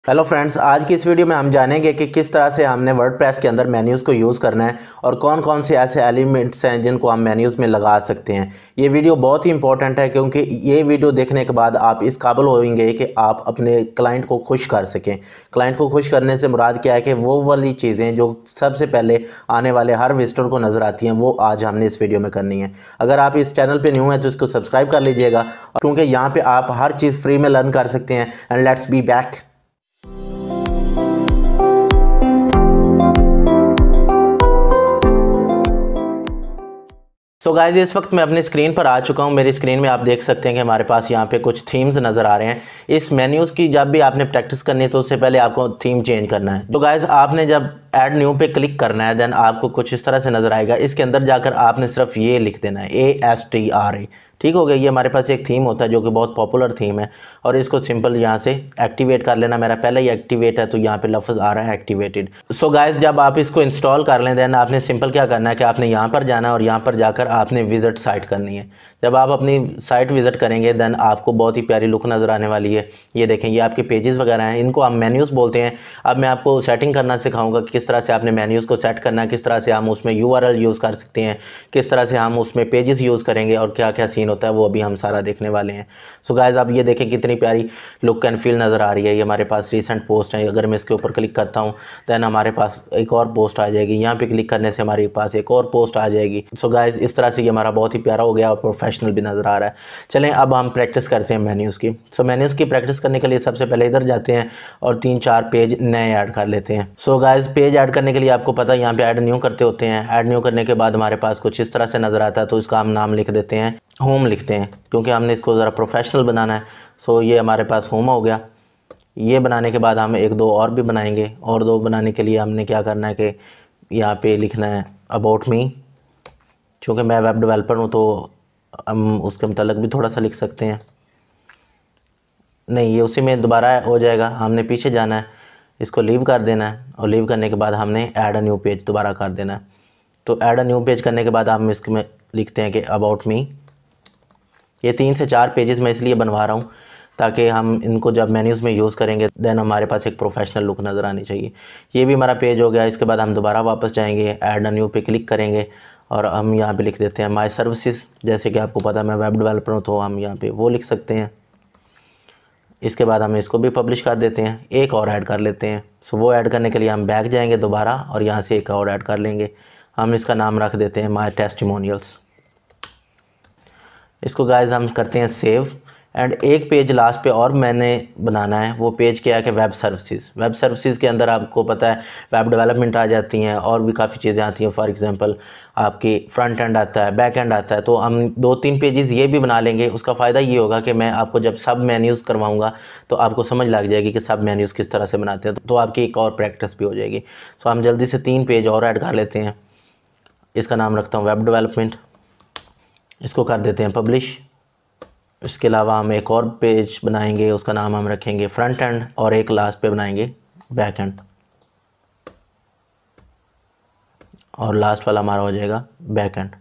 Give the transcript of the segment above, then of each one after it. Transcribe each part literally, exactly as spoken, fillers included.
Hello friends, आज की इस वीडियो में हम जानेंगे कि किस तरह से हमने वर्डप्रेस के अंदर मेन्यूज़ को यूज़ करना है और कौन कौन से ऐसे एलिमेंट्स हैं जिनको हम मेन्यूज़ में लगा सकते हैं। ये वीडियो बहुत ही इंपॉर्टेंट है क्योंकि ये वीडियो देखने के बाद आप इस काबिल होंगे कि आप अपने क्लाइंट को खुश कर सकें। क्लाइंट को खुश करने से मुराद क्या है कि वो वाली चीज़ें जो सबसे पहले आने वाले हर विजिटर को नज़र आती हैं वो आज हमने इस वीडियो में करनी है। अगर आप इस चैनल पर न्यू हैं तो इसको सब्सक्राइब कर लीजिएगा क्योंकि यहाँ पर आप हर चीज़ फ्री में लर्न कर सकते हैं। And let's be back. So guys, इस वक्त मैं अपनी स्क्रीन पर आ चुका हूँ। मेरी स्क्रीन में आप देख सकते हैं कि हमारे पास यहाँ पे कुछ थीम्स नज़र आ रहे हैं। इस मेन्यूज़ की जब भी आपने प्रैक्टिस करनी है तो उससे पहले आपको थीम चेंज करना है। तो गाइस, आपने जब ऐड न्यू पे क्लिक करना है देन आपको कुछ इस तरह से नज़र आएगा। इसके अंदर जाकर आपने सिर्फ ये लिख देना है, A S T R A. ठीक हो गया। ये हमारे पास एक थीम होता है जो कि बहुत पॉपुलर थीम है और इसको सिंपल यहाँ से एक्टिवेट कर लेना। मेरा पहले ही एक्टिवेट है तो यहाँ पे लफ्ज़ आ रहा है एक्टिवेटेड। सो गाइस, जब आप इसको इंस्टॉल कर लें देन आपने सिंपल क्या करना है कि आपने यहाँ पर जाना है और यहाँ पर जाकर आपने विज़िट साइट करनी है। जब आप अपनी साइट विज़िट करेंगे देन आपको बहुत ही प्यारी लुक नज़र आने वाली है। ये देखें, ये आपके पेजेस वगैरह हैं, इनको हम मेन्यूज़ बोलते हैं। अब मैं आपको सेटिंग करना सिखाऊंगा कि किस तरह से आपने मेन्यूज़ को सेट करना है, किस तरह से हम उसमें यू आर एल यूज़ कर सकते हैं, किस तरह से हम उसमें पेजेस यूज़ करेंगे और क्या क्या सीन होता है वो अभी हम सारा देखने वाले हैं। सो गाइस, आप ये देखें कितनी प्यारी लुक एंड फील नज़र आ रही है। ये हमारे पास रीसेंट पोस्ट है। अगर मैं इसके ऊपर क्लिक करता हूँ दैन हमारे पास एक और पोस्ट आ जाएगी। यहाँ पे क्लिक करने से हमारे पास एक और पोस्ट आ जाएगी। सो गाइस, इस तरह से ये हमारा बहुत ही प्यारा हो गया और प्रोफेशनल भी नज़र आ रहा है। चलें अब हम प्रैक्टिस करते हैं मेन्यूज़ की। सो मेन्यूज़ की प्रैक्टिस करने के लिए सबसे पहले इधर जाते हैं और तीन चार पेज नए ऐड कर लेते हैं। सो गाइस, पेज ऐड करने के लिए आपको पता है यहाँ पे ऐड न्यू करते होते हैं। ऐड न्यू करने के बाद हमारे पास कुछ इस तरह से नज़र आता है तो इसका हम नाम लिख देते हैं, होम लिखते हैं क्योंकि हमने इसको ज़रा प्रोफेशनल बनाना है। सो ये हमारे पास होम हो गया। ये बनाने के बाद हम एक दो और भी बनाएंगे और दो बनाने के लिए हमने क्या करना है कि यहाँ पे लिखना है अबाउट मी। चूँकि मैं वेब डेवलपर हूँ तो हम उसके मतलब भी थोड़ा सा लिख सकते हैं। नहीं, ये उसी में दोबारा हो जाएगा। हमने पीछे जाना है, इसको लीव कर देना है और लीव करने के बाद हमने ऐड अ न्यू पेज दोबारा कर देना है। तो ऐड अ न्यू पेज करने के बाद हम इसमें लिखते हैं कि अबाउट मी। ये तीन से चार पेजेस मैं इसलिए बनवा रहा हूँ ताकि हम इनको जब मेन्यूज़ में यूज़ करेंगे देन हमारे पास एक प्रोफेशनल लुक नज़र आनी चाहिए। ये भी हमारा पेज हो गया। इसके बाद हम दोबारा वापस जाएंगे, ऐड अ न्यू पे क्लिक करेंगे और हम यहाँ पे लिख देते हैं माय सर्विसेज। जैसे कि आपको पता है मैं वेब डेवलपर हूँ तो हम यहाँ पे वो लिख सकते हैं। इसके बाद हम इसको भी पब्लिश कर देते हैं। एक और ऐड कर लेते हैं। सो वो ऐड करने के लिए हम बैक जाएंगे दोबारा और यहाँ से एक और ऐड कर लेंगे। हम इसका नाम रख देते हैं माय टेस्टिमोनियल्स। इसको गाइस हम करते हैं सेव। एंड एक पेज लास्ट पे और मैंने बनाना है। वो पेज क्या है कि वेब सर्विसेज। वेब सर्विसेज के अंदर आपको पता है वेब डेवलपमेंट आ जाती हैं और भी काफ़ी चीज़ें आती हैं। फॉर एग्जांपल आपकी फ्रंट एंड आता है, बैक एंड आता है। तो हम दो तीन पेजेस ये भी बना लेंगे। उसका फ़ायदा ये होगा कि मैं आपको जब सब मेन्यूज़ करवाऊंगा तो आपको समझ लग जाएगी कि सब मेन्यूज़ किस तरह से बनाते हैं, तो आपकी एक और प्रैक्टिस भी हो जाएगी। सो हम जल्दी से तीन पेज और ऐड कर लेते हैं। इसका नाम रखता हूँ वेब डेवलपमेंट। इसको कर देते हैं पब्लिश। इसके अलावा हम एक और पेज बनाएंगे, उसका नाम हम रखेंगे फ्रंट एंड और एक लास्ट पे बनाएंगे बैक एंड और लास्ट वाला हमारा हो जाएगा बैक एंड।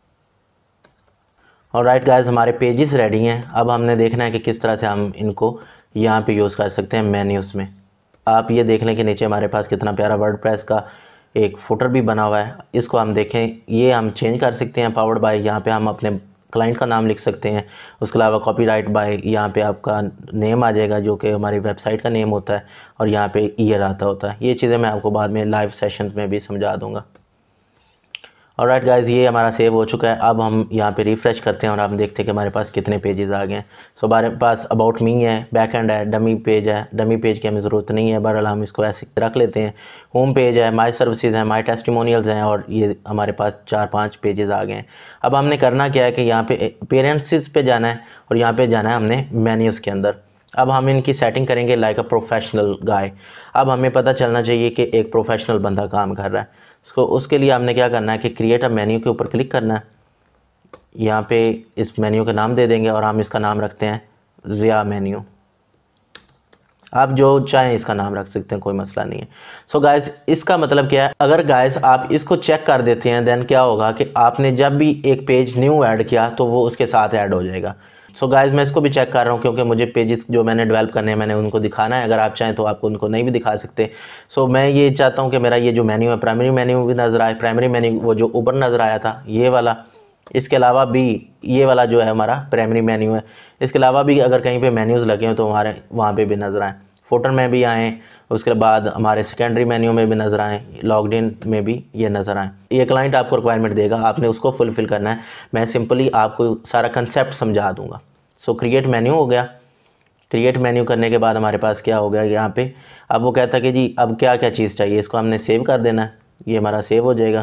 और राइट गाइस, हमारे पेजेस रेडी हैं। अब हमने देखना है कि किस तरह से हम इनको यहाँ पे यूज़ कर सकते हैं मेन्यूज़ में। आप ये देख लें कि नीचे हमारे पास कितना प्यारा वर्डप्रेस का एक फुटर भी बना हुआ है। इसको हम देखें, ये हम चेंज कर सकते हैं पावर्ड बाय। यहाँ पे हम अपने क्लाइंट का नाम लिख सकते हैं। उसके अलावा कॉपीराइट बाय, यहाँ पे आपका नेम आ जाएगा जो कि हमारी वेबसाइट का नेम होता है और यहाँ पे ईयर आता होता है। ये चीज़ें मैं आपको बाद में लाइव सेशंस में भी समझा दूँगा। और राइट गाइस, ये हमारा सेव हो चुका है। अब हम यहाँ पे रिफ़्रेश करते हैं और हम देखते हैं कि हमारे पास कितने पेजेस आ गए हैं। सो हमारे पास अबाउट मी है, बैक एंड है, डमी पेज है। डमी पेज की हमें ज़रूरत नहीं है, बहरहाल हम इसको ऐसे रख लेते हैं। होम पेज है, माय सर्विसेज है, माय टेस्टिमोनियल्स हैं और ये हमारे पास चार पाँच पेजेस आ गए हैं। अब हमने करना क्या है कि यहाँ पे पेरेंट्स पे जाना है और यहाँ पर जाना है हमने मेन्यूज़ के अंदर। अब हम इनकी सेटिंग करेंगे लाइक अ प्रोफेशनल गाय। अब हमें पता चलना चाहिए कि एक प्रोफेशनल बंदा काम कर रहा है। उसको उसके लिए हमने क्या करना है कि क्रिएट अ मेन्यू के ऊपर क्लिक करना है। यहाँ पे इस मेन्यू का नाम दे देंगे और हम इसका नाम रखते हैं ज़िया मेन्यू। आप जो चाहें इसका नाम रख सकते हैं, कोई मसला नहीं है। सो so गाइस, इसका मतलब क्या है, अगर गाइस आप इसको चेक कर देते हैं देन क्या होगा कि आपने जब भी एक पेज न्यू ऐड किया तो वो उसके साथ ऐड हो जाएगा। सो गाइस मैं इसको भी चेक कर रहा हूँ क्योंकि मुझे पेजेस जो मैंने डेवलप करने हैं मैंने उनको दिखाना है। अगर आप चाहें तो आपको उनको नहीं भी दिखा सकते। सो so, मैं ये चाहता हूँ कि मेरा ये जो मेन्यू है प्राइमरी मेन्यू भी नज़र आए। प्राइमरी मेन्यू वो जो ऊपर नज़र आया था ये वाला, इसके अलावा भी ये वाला जो है हमारा प्राइमरी मेन्यू है। इसके अलावा भी अगर कहीं पे मेन्यूज़ लगे हो तो हमारे वहाँ पे भी नज़र आएँ, फुटर में भी आएँ, उसके बाद हमारे सेकेंडरी मेन्यू में भी नज़र आएँ, लॉग्ड इन में भी ये नज़र आएँ। ये क्लाइंट आपको रिक्वायरमेंट देगा, आपने उसको फुलफ़िल करना है। मैं सिंपली आपको सारा कंसेप्ट समझा दूँगा। सो क्रिएट मेन्यू हो गया। क्रिएट मेन्यू करने के बाद हमारे पास क्या हो गया यहाँ पे, अब वो कहता है कि जी अब क्या क्या चीज़ चाहिए, इसको हमने सेव कर देना है। ये हमारा सेव हो जाएगा।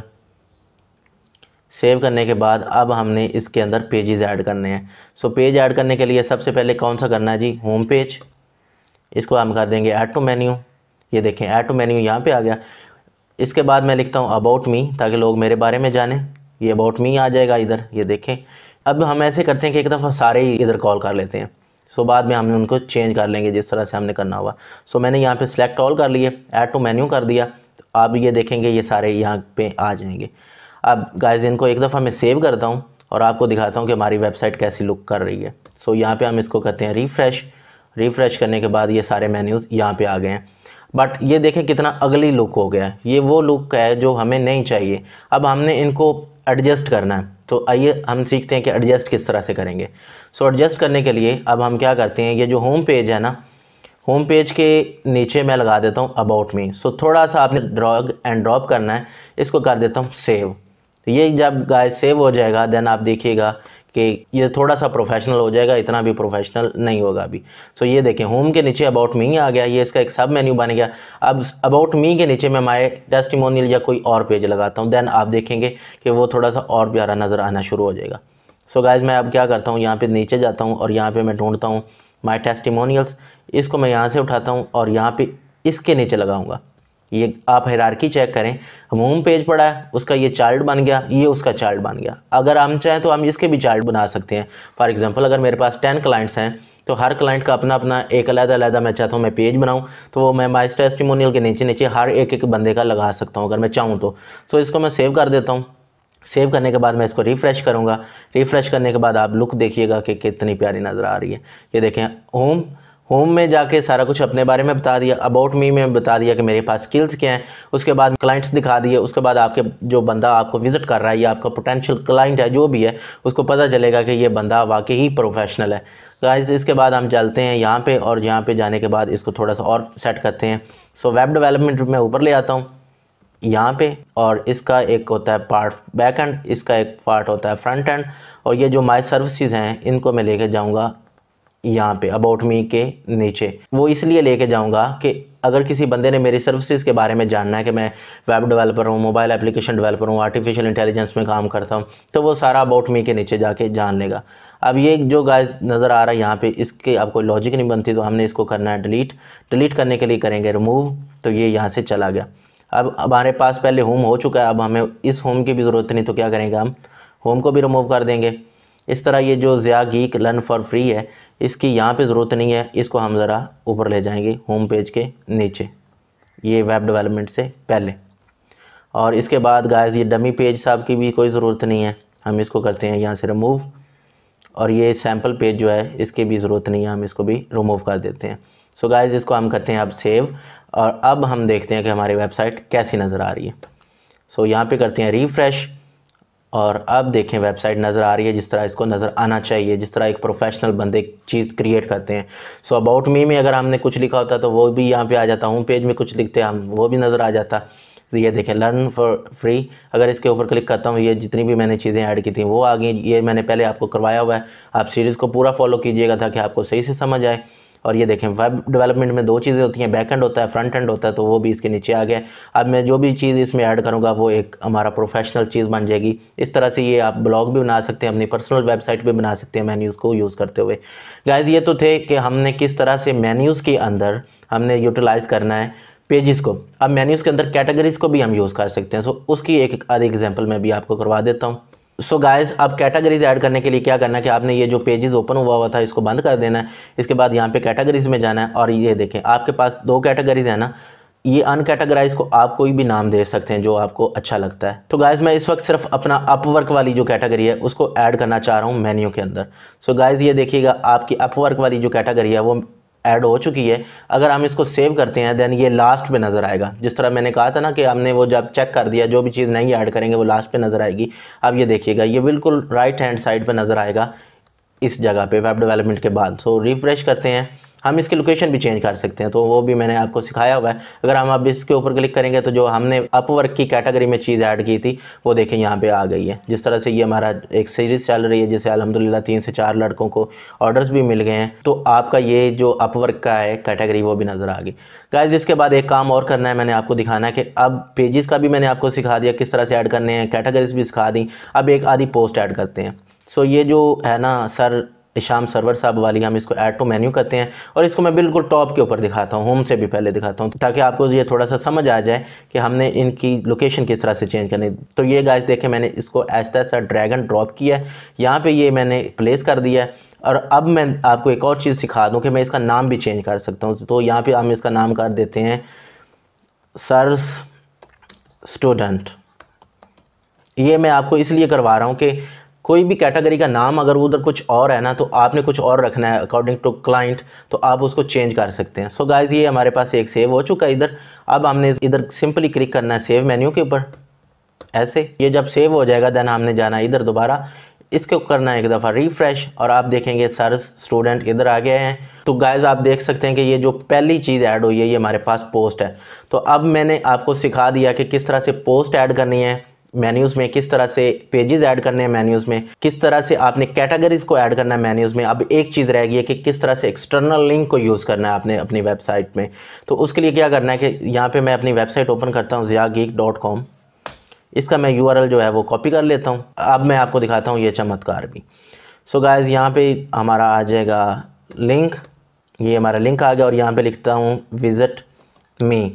सेव करने के बाद अब हमने इसके अंदर पेजेस ऐड करने हैं। सो पेज ऐड करने के लिए सबसे पहले कौन सा करना है जी, होम पेज। इसको हम कर देंगे ऐड टू मेन्यू। ये देखें ऐड टू मेन्यू यहाँ पे आ गया। इसके बाद मैं लिखता हूँ अबाउट मी ताकि लोग मेरे बारे में जानें। ये अबाउट मी आ जाएगा इधर, ये देखें। अब हम ऐसे करते हैं कि एक दफ़ा सारे ही इधर कॉल कर लेते हैं। सो बाद में हम उनको चेंज कर लेंगे जिस तरह से हमने करना होगा। सो मैंने यहाँ पे सिलेक्ट ऑल कर लिए, ऐड टू मेन्यू कर दिया। तो अब ये देखेंगे ये सारे यहाँ पे आ जाएंगे। अब गाइस इनको एक दफ़ा मैं सेव करता हूँ और आपको दिखाता हूँ कि हमारी वेबसाइट कैसी लुक कर रही है। सो यहाँ पे हम इसको करते हैं रिफ़्रेश। रिफ़्रेश करने के बाद ये सारे मेन्यूज़ यहाँ पे आ गए हैं। बट ये देखें कितना अगली लुक हो गया है। ये वो लुक है जो हमें नहीं चाहिए। अब हमने इनको एडजस्ट करना है। तो आइए हम सीखते हैं कि एडजस्ट किस तरह से करेंगे। सो एडजस्ट करने के लिए अब हम क्या करते हैं, ये जो होम पेज है ना, होम पेज के नीचे मैं लगा देता हूँ अबाउट मी। सो थोड़ा सा आपने ड्रैग एंड ड्रॉप करना है, इसको कर देता हूँ सेव। तो ये जब गाइस सेव हो जाएगा देन आप देखिएगा कि ये थोड़ा सा प्रोफेशनल हो जाएगा, इतना भी प्रोफेशनल नहीं होगा अभी। सो ये देखें होम के नीचे अबाउट मी आ गया, ये इसका एक सब मेन्यू बन गया। अब अबाउट मी के नीचे मैं माय टेस्टिमोनियल या कोई और पेज लगाता हूँ, देन आप देखेंगे कि वो थोड़ा सा और प्यारा नज़र आना शुरू हो जाएगा। सो गाइस मैं अब क्या करता हूँ, यहाँ पे नीचे जाता हूँ और यहाँ पे मैं ढूंढता हूँ माय टेस्टिमोनियल्स। इसको मैं यहाँ से उठाता हूँ और यहाँ पे इसके नीचे लगाऊंगा। ये आप हायरार्की चेक करें, हम होम पेज पड़ा है, उसका ये चाइल्ड बन गया, ये उसका चाइल्ड बन गया। अगर हम चाहें तो हम इसके भी चाइल्ड बना सकते हैं। फॉर एग्जांपल अगर मेरे पास टेन क्लाइंट्स हैं तो हर क्लाइंट का अपना अपना एक अलग-अलग मैं चाहता हूँ मैं पेज बनाऊँ, तो वो मैं माय टेस्टिमोनियल के नीचे नीचे हर एक एक बंदे का लगा सकता हूँ अगर मैं चाहूँ तो। सो इसको मैं सेव कर देता हूँ। सेव करने के बाद मैं इसको रिफ़्रेश करूँगा। रिफ़्रेश करने के बाद आप लुक देखिएगा कि कितनी प्यारी नज़र आ रही है। ये देखें होम होम में जाके सारा कुछ अपने बारे में बता दिया, अबाउट मी में बता दिया कि मेरे पास स्किल्स क्या हैं, उसके बाद क्लाइंट्स दिखा दिए, उसके बाद आपके जो बंदा आपको विज़िट कर रहा है या आपका पोटेंशियल क्लाइंट है जो भी है उसको पता चलेगा कि ये बंदा वाकई ही प्रोफेशनल है। गाइस इसके बाद हम चलते हैं यहाँ पे और यहाँ पे जाने के बाद इसको थोड़ा सा और सेट करते हैं। सो वेब डेवलपमेंट में ऊपर ले आता हूँ यहाँ पे, और इसका एक होता है पार्ट बैक एंड, इसका एक पार्ट होता है फ्रंट एंड, और ये जो माई सर्विसेज हैं इनको मैं लेके जाऊँगा यहाँ पे अबाउट मी के नीचे। वो इसलिए लेके जाऊँगा कि अगर किसी बंदे ने मेरी सर्विसेज के बारे में जानना है कि मैं वेब डेवलपर हूँ, मोबाइल एप्लीकेशन डेवलपर हूँ, आर्टिफिशियल इंटेलिजेंस में काम करता हूँ, तो वो सारा अबाउट मी के नीचे जाके जान लेगा। अब ये जो गाइस नज़र आ रहा है यहाँ पे, इसके आपको लॉजिक नहीं बनती तो हमने इसको करना है डिलीट। डिलीट करने के लिए करेंगे रिमूव, तो ये यहाँ से चला गया। अब हमारे पास पहले होम हो चुका है, अब हमें इस होम की भी ज़रूरत नहीं, तो क्या करेंगे हम होम को भी रिमूव कर देंगे। इस तरह ये जो Zia geek learn for free है इसकी यहाँ पे ज़रूरत नहीं है, इसको हम ज़रा ऊपर ले जाएंगे होम पेज के नीचे, ये वेब डेवलपमेंट से पहले। और इसके बाद गाइस ये डमी पेज साहब की भी कोई ज़रूरत नहीं है, हम इसको करते हैं यहाँ से रिमूव। और ये सैम्पल पेज जो है इसकी भी ज़रूरत नहीं है, हम इसको भी रिमूव कर देते हैं। सो गाइस इसको हम करते हैं अब सेव, और अब हम देखते हैं कि हमारी वेबसाइट कैसी नज़र आ रही है। सो यहाँ पे करते हैं रिफ़्रेश, और अब देखें वेबसाइट नज़र आ रही है जिस तरह इसको नज़र आना चाहिए, जिस तरह एक प्रोफेशनल बंदे चीज़ क्रिएट करते हैं। सो अबाउट मी में अगर हमने कुछ लिखा होता तो वो भी यहाँ पे आ जाता, होम पेज में कुछ लिखते हम वो भी नज़र आ जाता। तो ये देखें लर्न फॉर फ्री, अगर इसके ऊपर क्लिक करता हूँ ये जितनी भी मैंने चीज़ें ऐड की थी वो आ गई। ये मैंने पहले आपको करवाया हुआ है, आप सीरीज़ को पूरा फॉलो कीजिएगा ताकि आपको सही से समझ आए। और ये देखें वेब डेवलपमेंट में दो चीज़ें होती हैं, बैक एंड होता है, फ्रंट एंड होता है, तो वो भी इसके नीचे आ गया। अब मैं जो भी चीज़ इसमें ऐड करूँगा वो एक हमारा प्रोफेशनल चीज़ बन जाएगी। इस तरह से ये आप ब्लॉग भी बना सकते हैं, अपनी पर्सनल वेबसाइट भी बना सकते हैं मेन्यूज़ को यूज़ करते हुए। गाइस ये तो थे कि हमने किस तरह से मेन्यूज़ के अंदर हमने यूटिलाइज़ करना है पेजेस को। अब मेन्यूज़ के अंदर कैटेगरीज़ को भी हम यूज़ कर सकते हैं। सो उसकी एक आधी एग्जाम्पल मैं भी आपको करवा देता हूँ। सो गाइस अब कैटेगरीज ऐड करने के लिए क्या करना है कि आपने ये जो पेजेस ओपन हुआ हुआ था इसको बंद कर देना है। इसके बाद यहाँ पे कैटेगरीज में जाना है, और ये देखें आपके पास दो कैटेगरीज है ना, ये अनकैटेगराइज को आप कोई भी नाम दे सकते हैं जो आपको अच्छा लगता है। तो गाइज़ मैं इस वक्त सिर्फ अपना अपवर्क वाली जो कैटेगरी है उसको ऐड करना चाह रहा हूँ मेन्यू के अंदर। सो गाइज़ ये देखिएगा आपकी अपवर्क वाली जो कैटेगरी है वो ऐड हो चुकी है। अगर हम इसको सेव करते हैं देन ये लास्ट पे नज़र आएगा। जिस तरह मैंने कहा था ना कि हमने वो जब चेक कर दिया जो भी चीज़ नहीं ऐड करेंगे वो लास्ट पे नज़र आएगी। अब ये देखिएगा ये बिल्कुल राइट हैंड साइड पे नज़र आएगा इस जगह पे वेब डेवलपमेंट के बाद। सो रिफ़्रेश करते हैं, हम इसकी लोकेशन भी चेंज कर सकते हैं तो वो भी मैंने आपको सिखाया हुआ है। अगर हम अब इसके ऊपर क्लिक करेंगे तो जो हमने अपवर्क की कैटेगरी में चीज़ ऐड की थी वो देखें यहाँ पे आ गई है। जिस तरह से ये हमारा एक सीरीज़ चल रही है जिसे अल्हम्दुलिल्लाह तीन से चार लड़कों को ऑर्डर्स भी मिल गए हैं, तो आपका ये जो अपवर्क का है कैटेगरी वो भी नज़र आ गई। गाइस इसके बाद एक काम और करना है, मैंने आपको दिखाना है कि अब पेजेस का भी मैंने आपको सिखा दिया किस तरह से ऐड करने हैं, कैटेगरीज भी सिखा दी। अब एक आधी पोस्ट ऐड करते हैं। सो ये जो है ना सर इशाम सरवर साहब वाली, हम इसको ऐड टू मेन्यू करते हैं और इसको मैं बिल्कुल टॉप के ऊपर दिखाता हूँ, होम से भी पहले दिखाता हूँ ताकि आपको ये थोड़ा सा समझ आ जाए कि हमने इनकी लोकेशन किस तरह से चेंज करनी। तो ये गाइस देखें मैंने इसको ऐसा ऐसा ड्रैग एंड ड्रॉप किया है, यहाँ पे ये मैंने प्लेस कर दिया है। और अब मैं आपको एक और चीज़ सिखा दूँ कि मैं इसका नाम भी चेंज कर सकता हूँ। तो यहाँ पर हम इसका नाम कर देते हैं सर्स स्टूडेंट। ये मैं आपको इसलिए करवा रहा हूँ कि कोई भी कैटेगरी का नाम अगर उधर कुछ और है ना तो आपने कुछ और रखना है अकॉर्डिंग टू क्लाइंट, तो आप उसको चेंज कर सकते हैं। सो गाइस ये हमारे पास एक सेव हो चुका है इधर। अब हमने इधर सिंपली क्लिक करना है सेव मेन्यू के ऊपर ऐसे। ये जब सेव हो जाएगा देन हमने जाना है इधर दोबारा, इसको करना है एक दफ़ा रिफ़्रेश और आप देखेंगे सर्स स्टूडेंट इधर आ गए हैं। तो गाइस आप देख सकते हैं कि ये जो पहली चीज़ ऐड हुई है ये हमारे पास पोस्ट है। तो अब मैंने आपको सिखा दिया कि किस तरह से पोस्ट ऐड करनी है मेन्यूज़ में, किस तरह से पेजेस ऐड करने हैं मेन्यूज़ में, किस तरह से आपने कैटेगरीज़ को ऐड करना है मेन्यूज़ में। अब एक चीज़ रह गई है कि किस तरह से एक्सटर्नल लिंक को यूज़ करना है आपने अपनी वेबसाइट में। तो उसके लिए क्या करना है कि यहाँ पे मैं अपनी वेबसाइट ओपन करता हूँ ज़िया गीक डॉट कॉम। इसका मैं यू आर एल जो है वो कॉपी कर लेता हूँ। अब मैं आपको दिखाता हूँ ये चमत्कार भी। सो गाइस यहाँ पे हमारा आ जाएगा लिंक, ये हमारा लिंक आ गया और यहाँ पे लिखता हूँ विज़िट मी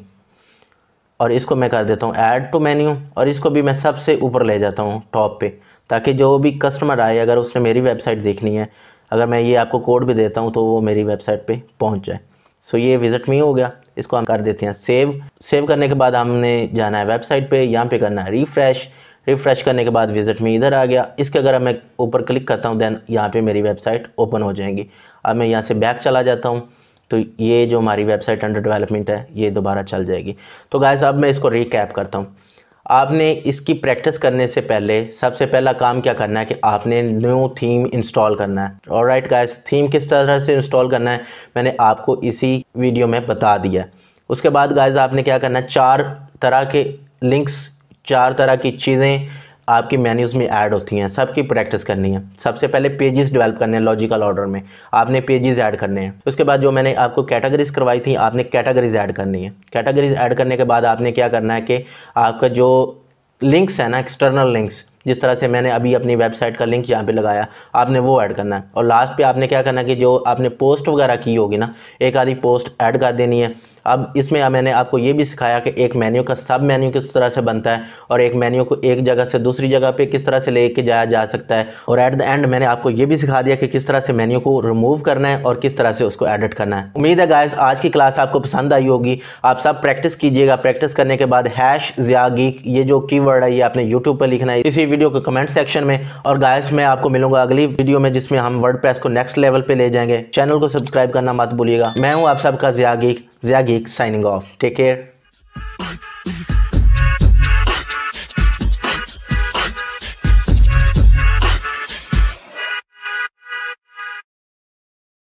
और इसको मैं कर देता हूँ ऐड टू मेन्यू और इसको भी मैं सबसे ऊपर ले जाता हूँ टॉप पे, ताकि जो भी कस्टमर आए अगर उसने मेरी वेबसाइट देखनी है, अगर मैं ये आपको कोड भी देता हूँ तो वो मेरी वेबसाइट पे पहुँच जाए। सो ये विज़िट मी हो गया, इसको हम कर देते हैं सेव। सेव करने के बाद हमने जाना है वेबसाइट पे, यहाँ पे करना है रिफ़्रेश। रिफ़्रेश करने के बाद विज़िट मी इधर आ गया। इसके अगर मैं ऊपर क्लिक करता हूँ दैन यहाँ पे मेरी वेबसाइट ओपन हो जाएंगी। अब मैं यहाँ से बैक चला जाता हूँ तो ये जो हमारी वेबसाइट अंडर डेवलपमेंट है ये दोबारा चल जाएगी। तो गाइस अब मैं इसको रिकैप करता हूँ। आपने इसकी प्रैक्टिस करने से पहले सबसे पहला काम क्या करना है कि आपने न्यू थीम इंस्टॉल करना है। ऑलराइट गाइस, थीम किस तरह से इंस्टॉल करना है मैंने आपको इसी वीडियो में बता दिया। उसके बाद गाइस आपने क्या करना है, चार तरह के लिंक्स, चार तरह की चीज़ें आपकी मेन्यूज़ में ऐड होती हैं, सबकी प्रैक्टिस करनी है। सबसे पहले पेजेस डेवलप करने हैं लॉजिकल ऑर्डर में, आपने पेजेस ऐड करने हैं। उसके बाद जो मैंने आपको कैटेगरीज करवाई थी आपने कैटेगरीज ऐड करनी है। कैटेगरीज ऐड करने के बाद आपने क्या करना है कि आपका जो लिंक्स है ना, एक्सटर्नल लिंक्स, जिस तरह से मैंने अभी अपनी वेबसाइट का लिंक यहाँ पे लगाया, आपने वो ऐड करना है। और लास्ट पे आपने क्या करना है कि जो आपने पोस्ट वगैरह की होगी ना, एक आधी पोस्ट ऐड कर देनी है। अब इसमें मैंने आपको ये भी सिखाया कि एक मेन्यू का सब मेन्यू किस तरह से बनता है और एक मेन्यू को एक जगह से दूसरी जगह पे किस तरह से लेके जाया जा सकता है। और एट द एंड मैंने आपको ये भी सिखा दिया कि किस तरह से मेन्यू को रिमूव करना है और किस तरह से उसको एडिट करना है। उम्मीद है गाइस आज की क्लास आपको पसंद आई होगी। आप सब प्रैक्टिस कीजिएगा। प्रैक्टिस करने के बाद हैश ज़िया गीक ये जो कीवर्ड है ये आपने यूट्यूब पर लिखना है इसी वीडियो के कमेंट सेक्शन में। और गाइस मैं आपको मिलूंगा अगली वीडियो में जिसमें हम वर्डप्रेस को नेक्स्ट लेवल पे ले जाएंगे। चैनल को सब्सक्राइब करना मत भूलिएगा। मैं हूँ आप सबका Zia geek, Zia geek signing off. Take care.